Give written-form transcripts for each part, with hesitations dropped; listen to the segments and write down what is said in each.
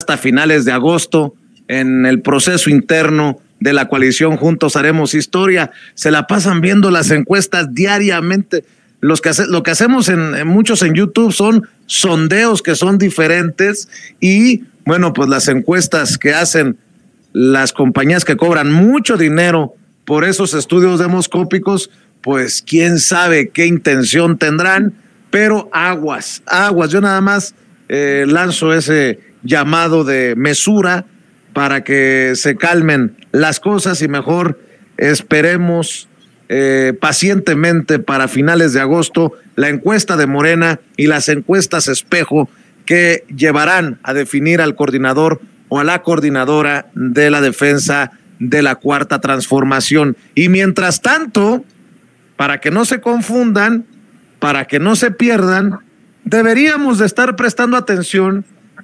hasta finales de agosto en el proceso interno de la coalición Juntos Haremos Historia. Se la pasan viendo las encuestas diariamente. Lo que hacemos muchos en YouTube son sondeos que son diferentes y bueno, pues las encuestas que hacen las compañías que cobran mucho dinero por esos estudios demoscópicos, pues quién sabe qué intención tendrán, pero aguas. Yo nada más lanzo ese llamado de mesura para que se calmen las cosas y mejor esperemos pacientemente para finales de agosto la encuesta de Morena y las encuestas espejo que llevarán a definir al coordinador o a la coordinadora de la defensa de la Cuarta Transformación. Y mientras tanto, para que no se confundan, para que no se pierdan, deberíamos de estar prestando atención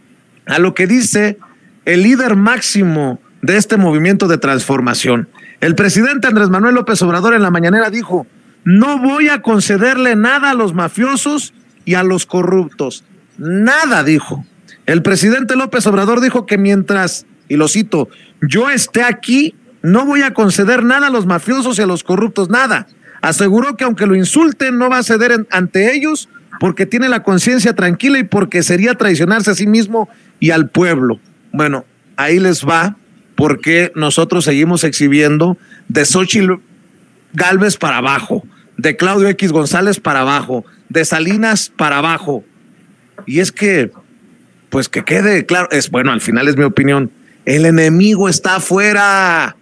a lo que dice el líder máximo de este movimiento de transformación. El presidente Andrés Manuel López Obrador en la mañanera dijo: no voy a concederle nada a los mafiosos y a los corruptos. Nada, dijo. El presidente López Obrador dijo que mientras, y lo cito, yo esté aquí, no voy a conceder nada a los mafiosos y a los corruptos, nada. Aseguró que aunque lo insulten, no va a ceder ante ellos porque tiene la conciencia tranquila y porque sería traicionarse a sí mismo y al pueblo. Bueno, ahí les va porque nosotros seguimos exhibiendo de Xóchitl Gálvez para abajo, de Claudio X González para abajo, de Salinas para abajo. Y es que, pues que quede claro, bueno, al final es mi opinión, el enemigo está afuera.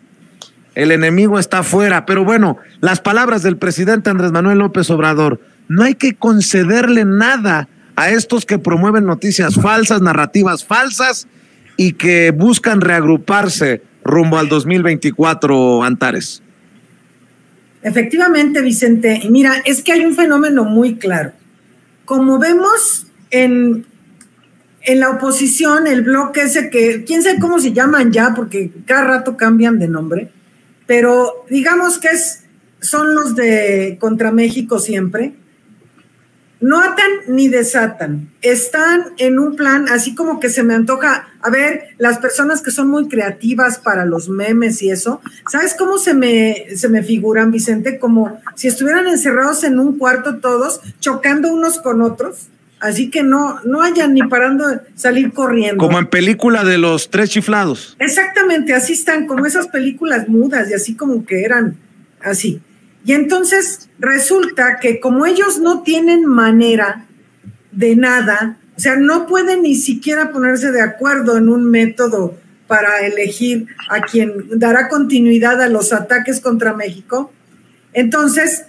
El enemigo está afuera, pero bueno, las palabras del presidente Andrés Manuel López Obrador: no hay que concederle nada a estos que promueven noticias falsas, narrativas falsas y que buscan reagruparse rumbo al 2024, Antares. Efectivamente, Vicente, y mira, es que hay un fenómeno muy claro. Como vemos en la oposición, el bloque ese que, quién sabe cómo se llaman ya, porque cada rato cambian de nombre, pero digamos que son los de contra México siempre, no atan ni desatan, están en un plan así como que se me antoja, a ver, las personas que son muy creativas para los memes y eso, ¿sabes cómo se me figuran, Vicente? Como si estuvieran encerrados en un cuarto todos, chocando unos con otros, así que no hayan ni parando de salir corriendo. Como en película de los tres chiflados. Exactamente, así están, como esas películas mudas y así como que eran así. Y entonces resulta que como ellos no tienen manera de nada, o sea, no pueden ni siquiera ponerse de acuerdo en un método para elegir a quien dará continuidad a los ataques contra México, entonces,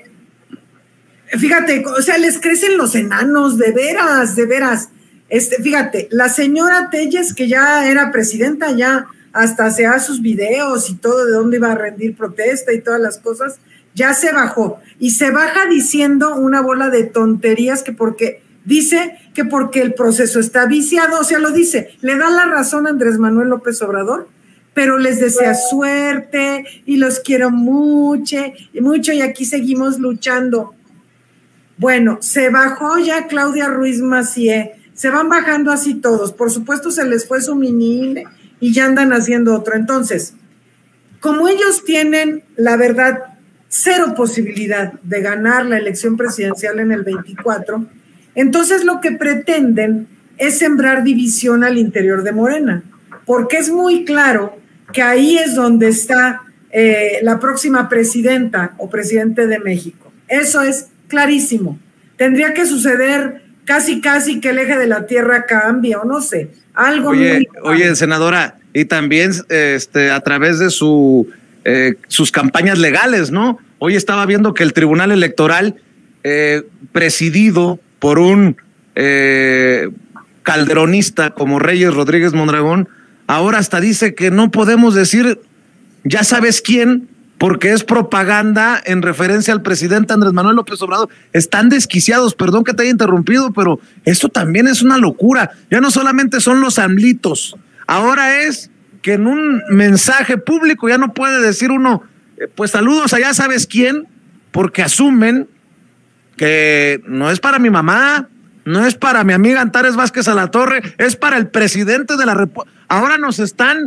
fíjate, o sea, les crecen los enanos, de veras, de veras. Fíjate, la señora Telles, que ya era presidenta, ya hasta hacía sus videos y todo, de dónde iba a rendir protesta y todas las cosas, ya se bajó. Y se baja diciendo una bola de tonterías dice que porque el proceso está viciado, o sea, lo dice, le da la razón a Andrés Manuel López Obrador, pero les desea suerte y los quiero mucho y aquí seguimos luchando. Bueno, se bajó ya Claudia Ruiz Massieu, se van bajando así todos, por supuesto se les fue su mini y ya andan haciendo otro. Entonces, como ellos tienen, la verdad, cero posibilidad de ganar la elección presidencial en el 24, entonces lo que pretenden es sembrar división al interior de Morena, porque es muy claro que ahí es donde está la próxima presidenta o presidente de México. Eso es clarísimo. Tendría que suceder casi que el eje de la Tierra cambie, o no sé, algo. Oye, senadora, y también a través de sus campañas legales, ¿no? Hoy estaba viendo que el Tribunal Electoral, presidido por un calderonista como Reyes Rodríguez Mondragón, ahora hasta dice que no podemos decir ya sabes quién, porque es propaganda en referencia al presidente Andrés Manuel López Obrador. Están desquiciados, perdón que te haya interrumpido, pero esto también es una locura. Ya no solamente son los AMLitos, ahora es que en un mensaje público ya no puede decir uno, pues saludos a ya sabes quién, porque asumen que no es para mi mamá, no es para mi amiga Antares Vázquez Alatorre, es para el presidente de la República. Ahora nos están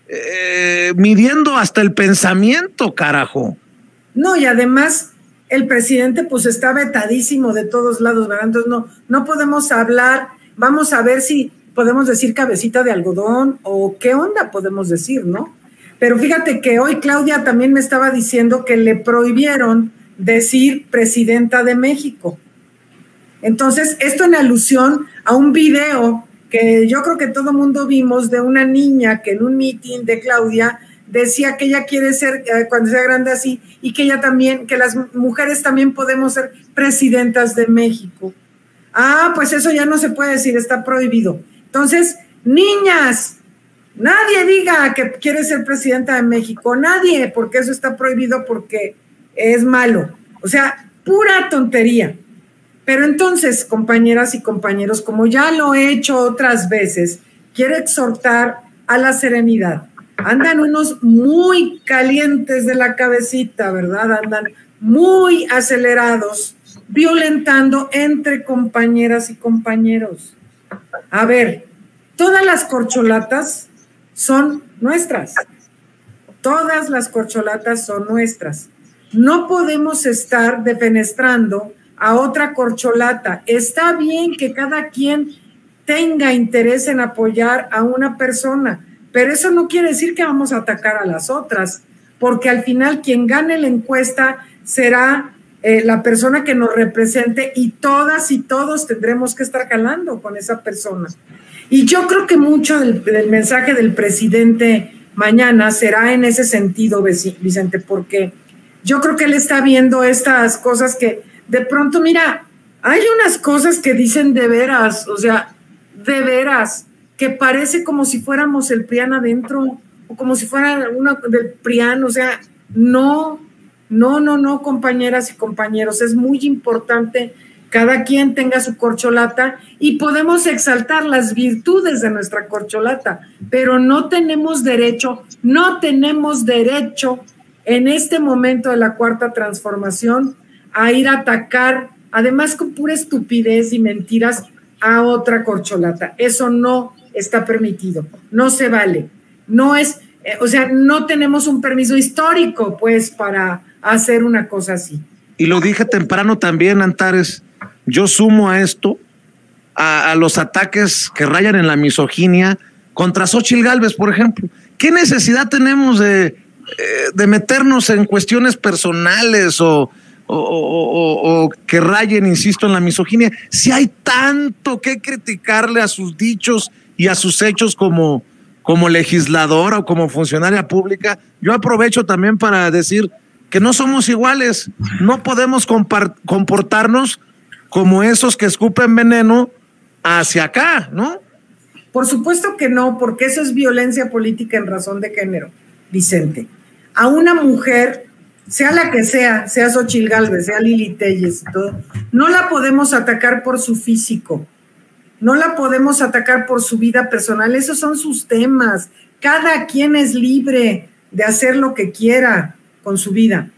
midiendo hasta el pensamiento, carajo. No, y además el presidente pues está vetadísimo de todos lados, ¿verdad? Entonces no podemos hablar, vamos a ver si podemos decir cabecita de algodón o qué onda podemos decir, ¿no? Pero fíjate que hoy Claudia también me estaba diciendo que le prohibieron decir presidenta de México. Entonces, esto en alusión a un video que yo creo que todo mundo vimos de una niña que en un meeting de Claudia decía que ella quiere ser, cuando sea grande así, y que ella también, que las mujeres también podemos ser presidentas de México. Ah, pues eso ya no se puede decir, está prohibido. Entonces, niñas, nadie diga que quiere ser presidenta de México, nadie, porque eso está prohibido porque es malo. O sea, pura tontería. Pero entonces, compañeras y compañeros, como ya lo he hecho otras veces, quiero exhortar a la serenidad. Andan unos muy calientes de la cabecita, ¿verdad? Andan muy acelerados, violentando entre compañeras y compañeros. A ver, todas las corcholatas son nuestras. Todas las corcholatas son nuestras. No podemos estar defenestrando a otra corcholata. Está bien que cada quien tenga interés en apoyar a una persona, pero eso no quiere decir que vamos a atacar a las otras, porque al final quien gane la encuesta será la persona que nos represente y todas y todos tendremos que estar jalando con esa persona. Y yo creo que mucho del mensaje del presidente mañana será en ese sentido, Vicente, porque yo creo que él está viendo estas cosas que de pronto, mira, hay unas cosas que dicen de veras, o sea, de veras, que parece como si fuéramos el PRIAN adentro, o como si fuera una del PRIAN, o sea, no, compañeras y compañeros, es muy importante cada quien tenga su corcholata y podemos exaltar las virtudes de nuestra corcholata, pero no tenemos derecho en este momento de la cuarta transformación a ir a atacar, además con pura estupidez y mentiras, a otra corcholata. Eso no está permitido, no se vale, no es, o sea, no tenemos un permiso histórico, pues, para hacer una cosa así. Y lo dije temprano también, Antares, yo sumo a esto, a los ataques que rayan en la misoginia contra Xóchitl Gálvez, por ejemplo. ¿Qué necesidad tenemos de meternos en cuestiones personales o que rayen, insisto, en la misoginia? Si hay tanto que criticarle a sus dichos y a sus hechos como legisladora o como funcionaria pública, yo aprovecho también para decir que no somos iguales, no podemos comportarnos como esos que escupen veneno hacia acá, ¿no? Por supuesto que no, porque eso es violencia política en razón de género, Vicente. A una mujer, sea la que sea Xóchitl Gálvez, sea Lili Téllez y todo, no la podemos atacar por su físico, no la podemos atacar por su vida personal, esos son sus temas. Cada quien es libre de hacer lo que quiera con su vida.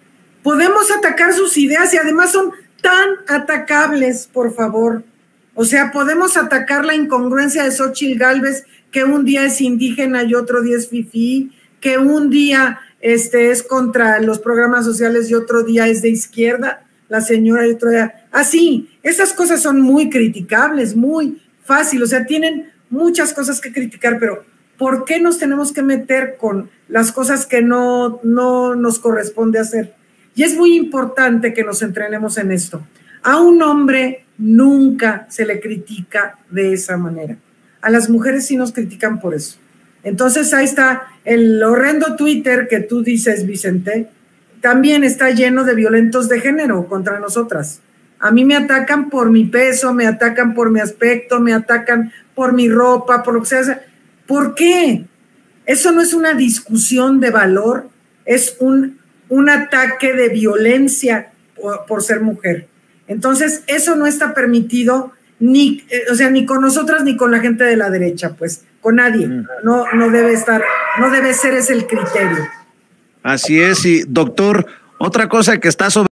Podemos atacar sus ideas y además son tan atacables, por favor. O sea, podemos atacar la incongruencia de Xóchitl Gálvez, que un día es indígena y otro día es fifí, que un día es contra los programas sociales y otro día es de izquierda, la señora, y otro día... Así, esas cosas son muy criticables, muy fácil, o sea, tienen muchas cosas que criticar, pero ¿por qué nos tenemos que meter con las cosas que no nos corresponde hacer? Y es muy importante que nos entrenemos en esto. A un hombre nunca se le critica de esa manera. A las mujeres sí nos critican por eso. Entonces ahí está el horrendo Twitter que tú dices, Vicente, también está lleno de violentos de género contra nosotras. A mí me atacan por mi peso, me atacan por mi aspecto, me atacan por mi ropa, por lo que sea. ¿Por qué? Eso no es una discusión de valor, es un ataque de violencia por ser mujer. Entonces, eso no está permitido ni con nosotras ni con la gente de la derecha, pues, con nadie. No debe ser ese el criterio. Así es, y doctor, otra cosa que está sobre